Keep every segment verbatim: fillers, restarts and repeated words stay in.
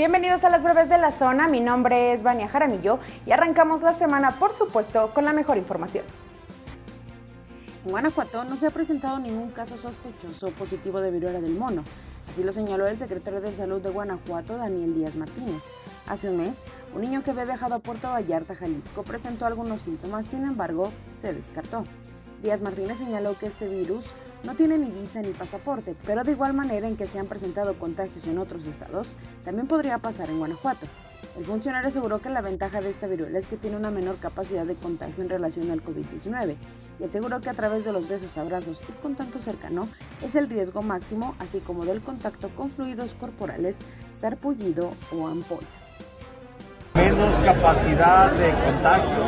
Bienvenidos a las breves de la zona, mi nombre es Vania Jaramillo y arrancamos la semana, por supuesto, con la mejor información. En Guanajuato no se ha presentado ningún caso sospechoso positivo de viruela del mono, así lo señaló el secretario de Salud de Guanajuato, Daniel Díaz Martínez. Hace un mes, un niño que había viajado a Puerto Vallarta, Jalisco, presentó algunos síntomas, sin embargo, se descartó. Díaz Martínez señaló que este virus no tiene ni visa ni pasaporte, pero de igual manera en que se han presentado contagios en otros estados, también podría pasar en Guanajuato. El funcionario aseguró que la ventaja de esta viruela es que tiene una menor capacidad de contagio en relación al COVID diecinueve y aseguró que a través de los besos, abrazos y contacto cercano es el riesgo máximo, así como del contacto con fluidos corporales, sarpullido o ampollas. Menos capacidad de contagio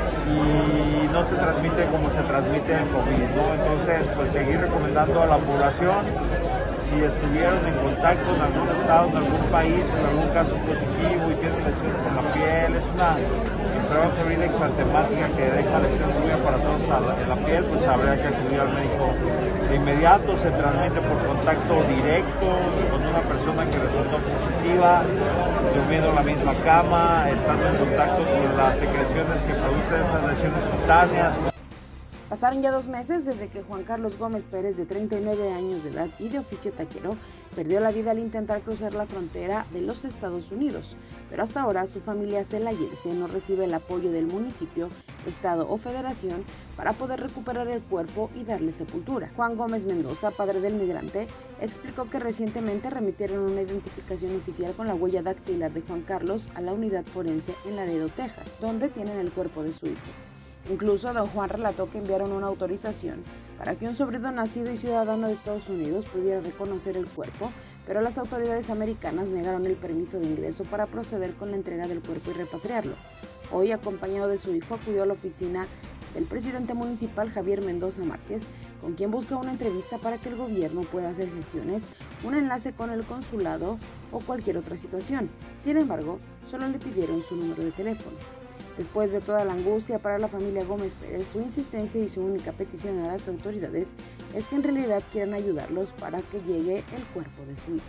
y no se transmite como se transmite el COVID, ¿no? Entonces, pues seguir recomendando a la población, si estuvieron en contacto en algún estado, en algún país, con algún caso positivo y tienen lesiones en la piel, es una enfermedad febril exantemática que deja lesión muy aparatosa en la piel, pues habría que acudir al médico de inmediato. Se transmite por contacto directo con una persona que resultó positiva, durmiendo en la misma cama, estando en contacto con las secreciones que producen estas lesiones cutáneas. Pasaron ya dos meses desde que Juan Carlos Gómez Pérez, de treinta y nueve años de edad y de oficio taquero, perdió la vida al intentar cruzar la frontera de los Estados Unidos, pero hasta ahora su familia celayense no recibe el apoyo del municipio, estado o federación para poder recuperar el cuerpo y darle sepultura. Juan Gómez Mendoza, padre del migrante, explicó que recientemente remitieron una identificación oficial con la huella dactilar de Juan Carlos a la unidad forense en Laredo, Texas, donde tienen el cuerpo de su hijo. Incluso don Juan relató que enviaron una autorización para que un sobrino nacido y ciudadano de Estados Unidos pudiera reconocer el cuerpo, pero las autoridades americanas negaron el permiso de ingreso para proceder con la entrega del cuerpo y repatriarlo. Hoy, acompañado de su hijo, acudió a la oficina del presidente municipal Javier Mendoza Márquez, con quien busca una entrevista para que el gobierno pueda hacer gestiones, un enlace con el consulado o cualquier otra situación. Sin embargo, solo le pidieron su número de teléfono. Después de toda la angustia para la familia Gómez Pérez, su insistencia y su única petición a las autoridades es que en realidad quieran ayudarlos para que llegue el cuerpo de su hijo.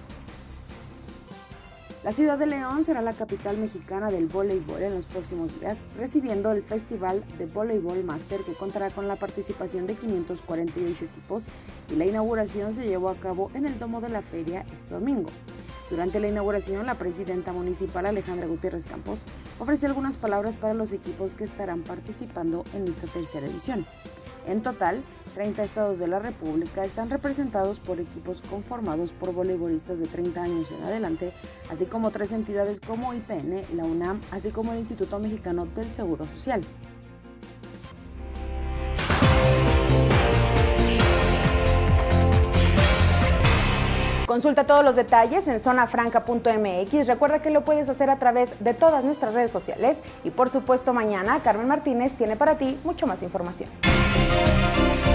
La ciudad de León será la capital mexicana del voleibol en los próximos días, recibiendo el Festival de Voleibol Master, que contará con la participación de quinientos cuarenta y ocho equipos, y la inauguración se llevó a cabo en el Domo de la Feria este domingo. Durante la inauguración, la presidenta municipal Alejandra Gutiérrez Campos ofreció algunas palabras para los equipos que estarán participando en esta tercera edición. En total, treinta estados de la República están representados por equipos conformados por voleibolistas de treinta años en adelante, así como tres entidades como I P N, la UNAM, así como el Instituto Mexicano del Seguro Social. Consulta todos los detalles en zona franca punto m x. Recuerda que lo puedes hacer a través de todas nuestras redes sociales y por supuesto mañana Carmen Martínez tiene para ti mucho más información.